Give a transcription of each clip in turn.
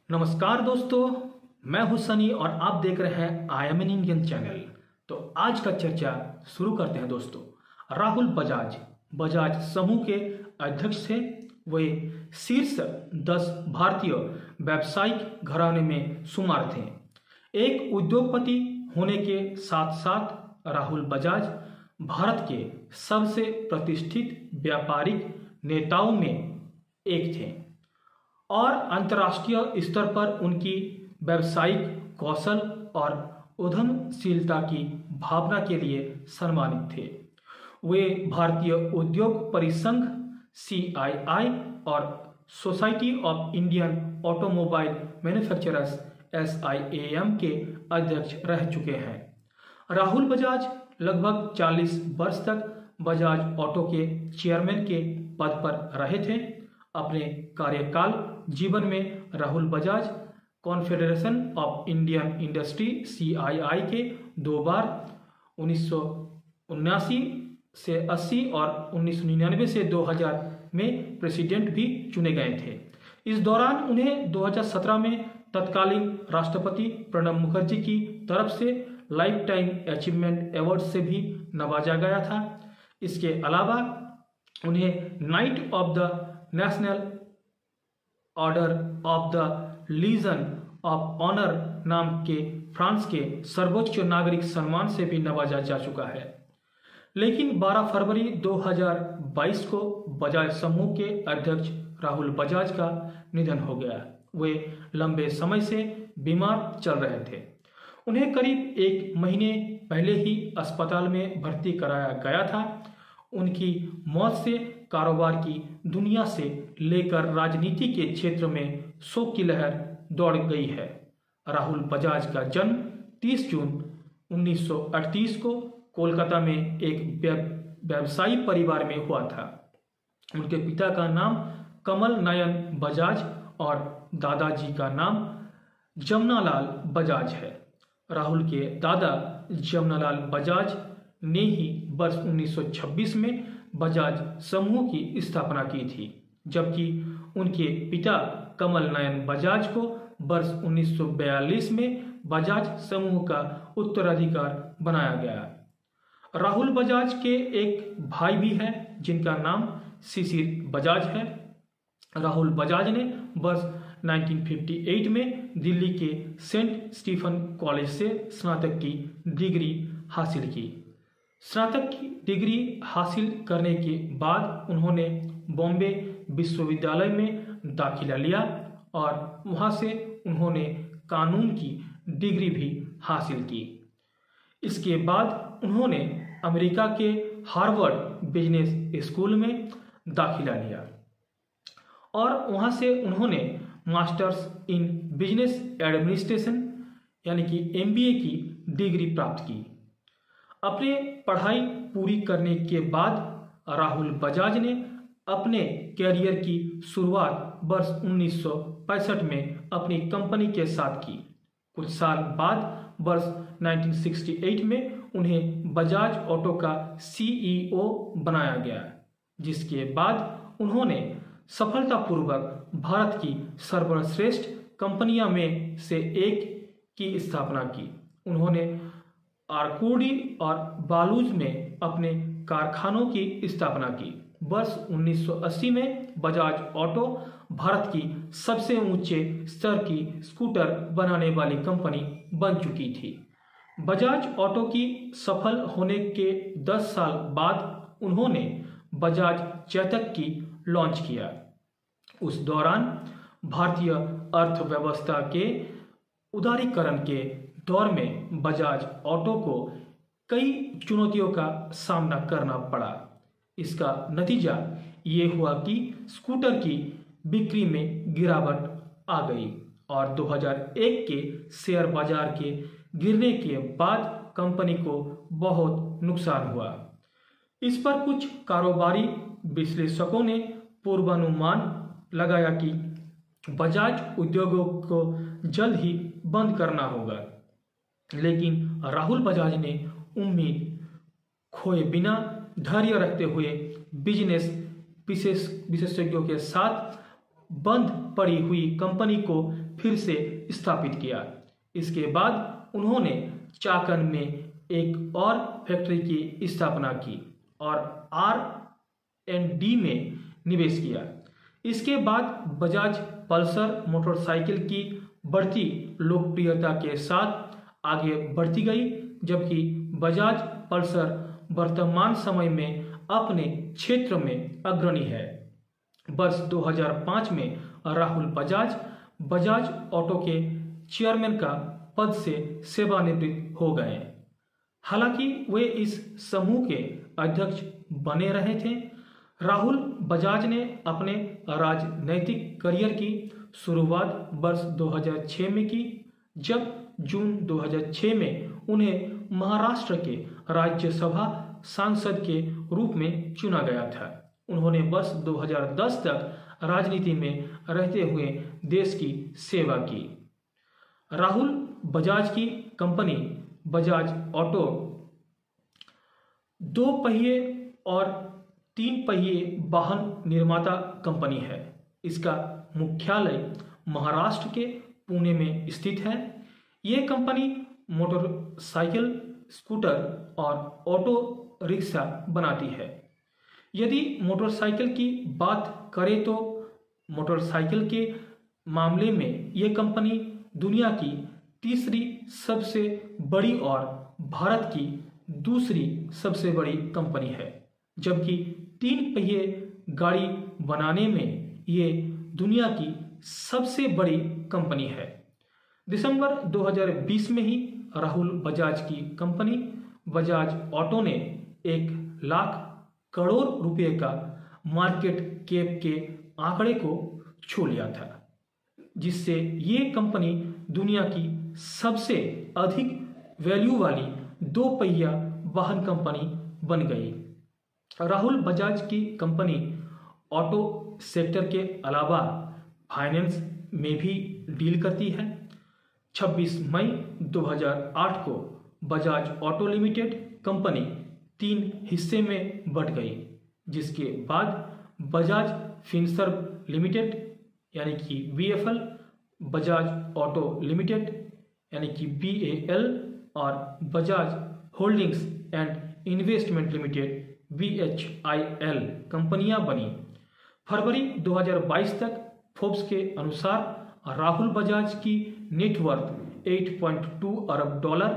नमस्कार दोस्तों, मैं हूं सनी और आप देख रहे हैं I M N Indian channel. तो आज का चर्चा शुरू करते हैं दोस्तों। राहुल बजाज बजाज समूह के अध्यक्ष थे। वे शीर्ष 10 भारतीय व्यावसायिक घराने में शुमार थे। एक उद्योगपति होने के साथ साथ राहुल बजाज भारत के सबसे प्रतिष्ठित व्यापारिक नेताओं में एक थे और अंतर्राष्ट्रीय स्तर पर उनकी व्यावसायिक कौशल और उद्यमशीलता की भावना के लिए सम्मानित थे। वे भारतीय उद्योग परिसंघ CII और society of Indian automobile manufacturers SIAM के अध्यक्ष रह चुके हैं। राहुल बजाज लगभग 40 वर्ष तक बजाज ऑटो के चेयरमैन के पद पर रहे थे। अपने कार्यकाल जीवन में Rahul Bajaj confederation of Indian industry CII के 2 बार 1979 से 80 और 1999 से 2000 में प्रेसिडेंट भी चुने गए थे। इस दौरान उन्हें 2017 में तत्कालीन राष्ट्रपति प्रणब मुखर्जी की तरफ से लाइफ टाइम अचीवमेंट अवार्ड से भी नवाजा गया था। इसके अलावा उन्हें knight of the national order of the legion of honour नाम के फ्रांस के सर्वोच्च नागरिक सम्मान से भी नवाजा जा चुका है। लेकिन 12 फरवरी 2022 को बजाज समूह के अध्यक्ष राहुल बजाज का निधन हो गया। वे लंबे समय से बीमार चल रहे थे। उन्हें करीब 1 महीने पहले ही अस्पताल में भर्ती कराया गया था। उनकी मौत से कारोबार की दुनिया से लेकर राजनीति के क्षेत्र में शोक की लहर दौड़ गई है। राहुल बजाज का जन्म 30 जून 1938 को कोलकाता में एक व्यवसायी परिवार में हुआ था। उनके पिता का नाम कमल नयन बजाज और दादाजी का नाम जमनालाल बजाज है। राहुल के दादा जमनालाल बजाज ने ही वर्ष 1926 में बजाज समूह की स्थापना की थी, जबकि उनके पिता कमल नयन बजाज को वर्ष 1942 में बजाज समूह का उत्तराधिकार बनाया गया। राहुल बजाज के एक भाई भी है जिनका नाम शिशिर बजाज है। राहुल बजाज ने वर्ष 1958 में दिल्ली के सेंट स्टीफन कॉलेज से स्नातक की डिग्री हासिल की। स्नातक की डिग्री हासिल करने के बाद उन्होंने बॉम्बे विश्वविद्यालय में दाखिला लिया और वहां से उन्होंने कानून की डिग्री भी हासिल की। इसके बाद उन्होंने अमेरिका के हार्वर्ड बिजनेस स्कूल में दाखिला लिया और वहां से उन्होंने मास्टर्स इन बिजनेस एडमिनिस्ट्रेशन यानी कि MBA की डिग्री प्राप्त की। अपने पढ़ाई पूरी करने के बाद राहुल बजाज ने अपने कैरियर की शुरुआत वर्ष 1965 में अपनी कंपनी के साथ की। कुछ साल बाद वर्ष 1968 में उन्हें बजाज ऑटो का CEO बनाया गया, जिसके बाद उन्होंने सफलतापूर्वक भारत की सर्वश्रेष्ठ कंपनियों में से एक की स्थापना की। उन्होंने आरकोडी और बालूज में अपने कारखानों की स्थापना की। वर्ष 1980 में बजाज ऑटो भारत की सबसे ऊंचे स्तर की स्कूटर बनाने वाली कंपनी बन चुकी थी। बजाज ऑटो की सफल होने के 10 साल बाद उन्होंने बजाज चेतक की लॉन्च किया। उस दौरान भारतीय अर्थव्यवस्था के उदारीकरण के दौर में बजाज ऑटो को कई चुनौतियों का सामना करना पड़ा। इसका नतीजा ये हुआ कि स्कूटर की बिक्री में गिरावट आ गई और 2001 के शेयर बाजार के गिरने के बाद कंपनी को बहुत नुकसान हुआ। इस पर कुछ कारोबारी विश्लेषकों ने पूर्वानुमान लगाया कि बजाज उद्योगों को जल्द ही बंद करना होगा, लेकिन राहुल बजाज ने उम्मीद खोए बिना धैर्य रखते हुए बिजनेस विशेषज्ञों के साथ बंद पड़ी हुई कंपनी को फिर से स्थापित किया। इसके बाद उन्होंने चाकन में एक और फैक्ट्री की स्थापना की और R&D में निवेश किया। इसके बाद बजाज पल्सर मोटरसाइकिल की बढ़ती लोकप्रियता के साथ आगे बढ़ती गई, जबकि बजाज पल्सर वर्तमान समय में अपने क्षेत्र में अग्रणी है। वर्ष 2005 में राहुल बजाज ऑटो के चेयरमैन का पद से सेवानिवृत्त हो गए। हालांकि वे इस समूह के अध्यक्ष बने रहे थे। राहुल बजाज ने अपने राजनैतिक करियर की शुरुआत वर्ष 2006 में की, जब जून 2006 में उन्हें महाराष्ट्र के राज्यसभा सांसद के रूप में चुना गया था। उन्होंने वर्ष 2010 तक राजनीति में रहते हुए देश की सेवा की। राहुल बजाज की कंपनी बजाज ऑटो 2 पहिए और 3 पहिए वाहन निर्माता कंपनी है। इसका मुख्यालय महाराष्ट्र के पुणे में स्थित है। ये कंपनी मोटरसाइकिल, स्कूटर और ऑटो रिक्शा बनाती है। यदि मोटरसाइकिल की बात करें तो मोटरसाइकिल के मामले में ये कंपनी दुनिया की तीसरी सबसे बड़ी और भारत की दूसरी सबसे बड़ी कंपनी है, जबकि 3 पहिए गाड़ी बनाने में ये दुनिया की सबसे बड़ी कंपनी है। दिसंबर 2020 में ही राहुल बजाज की कंपनी बजाज ऑटो ने 1 लाख करोड़ रुपए का मार्केट कैप के आंकड़े को छू लिया था, जिससे ये कंपनी दुनिया की सबसे अधिक वैल्यू वाली 2 पहिया वाहन कंपनी बन गई। राहुल बजाज की कंपनी ऑटो सेक्टर के अलावा फाइनेंस में भी डील करती है। 26 मई 2008 को बजाज ऑटो लिमिटेड कंपनी 3 हिस्से में बंट गई, जिसके बाद बजाज फिनसर्व लिमिटेड यानी कि BFL, बजाज ऑटो लिमिटेड यानी कि BAL और Bajaj holdings and investment limited BHIL कंपनियां बनी। फरवरी 2022 तक फोर्ब्स के अनुसार राहुल बजाज की नेटवर्थ 8.2 अरब डॉलर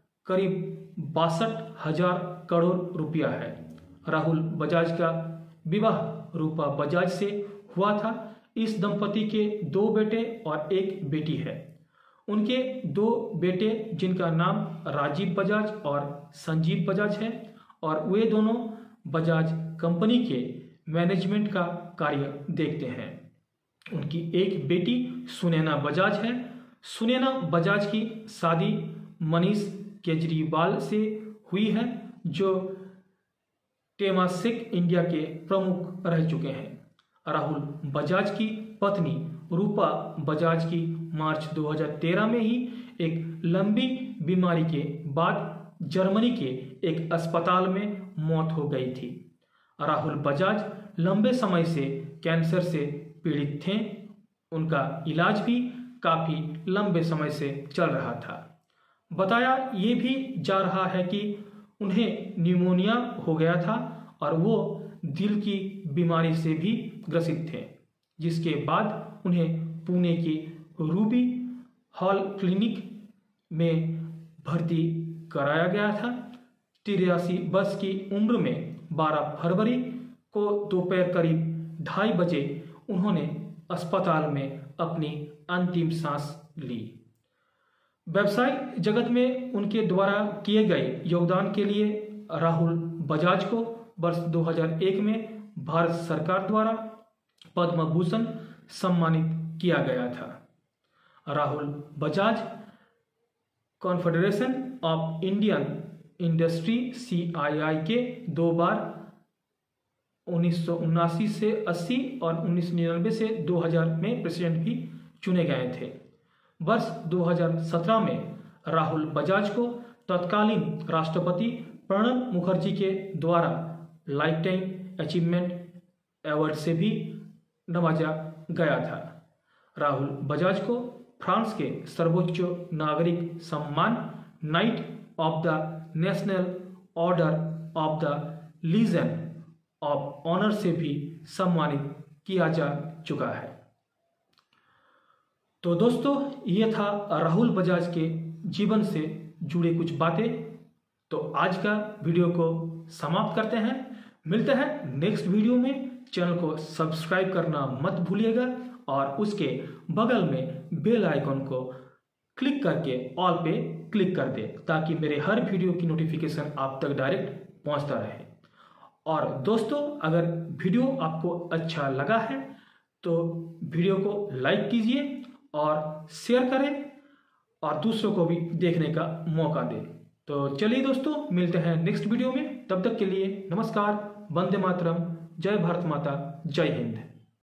करीब 62,000 करोड़ रुपया है। राहुल बजाज का विवाह रूपा बजाज से हुआ था। इस दंपति के 2 बेटे और 1 बेटी है। उनके 2 बेटे जिनका नाम राजीव बजाज और संजीव बजाज है और वे दोनों बजाज कंपनी के मैनेजमेंट का कार्य देखते हैं। उनकी 1 बेटी सुनैना बजाज है। सुनैना बजाज की शादी मनीष केजरीवाल से हुई है, जो टेमासेक इंडिया के प्रमुख रह चुके हैं। राहुल बजाज की पत्नी रूपा बजाज की मार्च 2013 में ही एक लंबी बीमारी के बाद जर्मनी के एक अस्पताल में मौत हो गई थी। राहुल बजाज लंबे समय से कैंसर से पीड़ित थे। उनका इलाज भी काफी लंबे समय से चल रहा था। बताया ये भी जा रहा है कि उन्हें निमोनिया हो गया था और वो दिल की बीमारी से भी ग्रसित थे, जिसके बाद उन्हें पुणे की रूबी हॉल क्लिनिक में भर्ती कराया गया था। 83 वर्ष की उम्र में 12 फरवरी को दोपहर करीब 2:30 बजे उन्होंने अस्पताल में अपनी अंतिम सांस ली। व्यवसाय जगत में उनके द्वारा किए गए योगदान के लिए राहुल बजाज को वर्ष 2001 में भारत सरकार द्वारा पद्म भूषण सम्मानित किया गया था। Rahul Bajaj confederation of Indian industry CII के 2 बार 1979 से 80 और 1999 से 2000 में प्रेसिडेंट भी चुने गए थे। वर्ष 2017 में राहुल बजाज को तत्कालीन राष्ट्रपति प्रणब मुखर्जी के द्वारा लाइफ टाइम अचीवमेंट अवार्ड से भी नवाजा गया था। राहुल बजाज को फ्रांस के सर्वोच्च नागरिक सम्मान knight of the national order of the legion of honour से भी सम्मानित किया जा चुका है। तो दोस्तों, ये था राहुल बजाज के जीवन से जुड़े कुछ बातें। तो आज का वीडियो को समाप्त करते हैं। मिलते हैं नेक्स्ट वीडियो में। चैनल को सब्सक्राइब करना मत भूलिएगा और उसके बगल में बेल आइकन को क्लिक करके ऑल पे क्लिक कर दे, ताकि मेरे हर वीडियो की नोटिफिकेशन आप तक डायरेक्ट पहुंचता रहे। और दोस्तों, अगर वीडियो आपको अच्छा लगा है तो वीडियो को लाइक कीजिए और शेयर करें और दूसरों को भी देखने का मौका दें। तो चलिए दोस्तों, मिलते हैं नेक्स्ट वीडियो में। तब तक के लिए नमस्कार, वंदे मातरम, जय भारत माता, जय हिंद।